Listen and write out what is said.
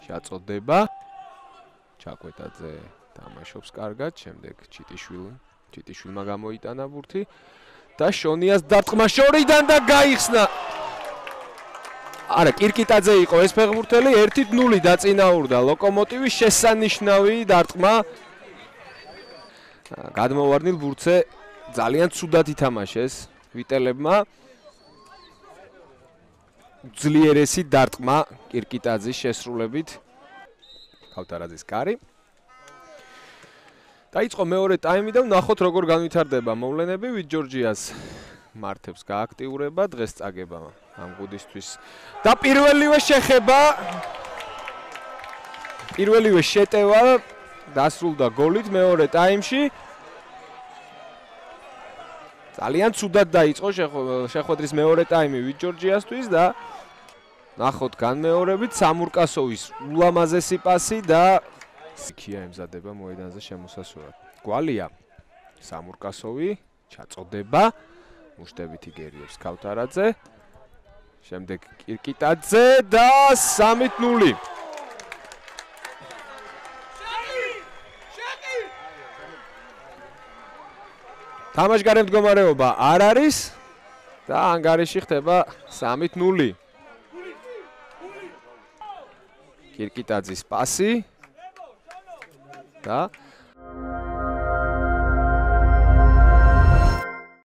შეაწოდება. ჩაკვეტაძე თამაშობს კარგად, შემდეგ ჩიტიშვილმა გამოიტანა ბურთი და შონიას დარტყმა შორიდან და გაიხსნა. არა, კირკიტაძე იყო ეს ფეხბურთელი 1-0 დაწინაურდა ლოკომოტივის შესანიშნავი დარტყმა. გადმოვარდნილ ბურთზე ძალიან ცუდად ითამაშეს ვიტელებმა. ძლიერესი დარტყმა კირკიტაძის შესრულებით. ქავთარაძის კარი. დაიწყო მეორე ტაიმი და ვნახოთ როგორ განვითარდება მოვლენები. ვიტ-ჯორჯიას მართებს გააქტიურება, დღეს წაგება ამ გუნდისთვის. და პირველივე შეხება, პირველივე შეტევა დასრულდა გოლით მეორე ტაიმში. ძალიან ცუდად დაიწყო შეხვედრის მეორე ტაიმი ვიტ-ჯორჯიასთვის და ნახოთ განმეორებით სამურკასოვის ულამაზესი პასი და სიქია ემზადება მოედანზე შემოსასვლელად. გვალია სამურკასოვი ჩაწოდება, მუშტებით იგერიებს ქავთარაძე. შემდეგ კირკიტაძე და 3-0. თამაშგარე მდგომარეობა არ არის და ანგარიში ხდება 3-0. კირკიტაძის პასი და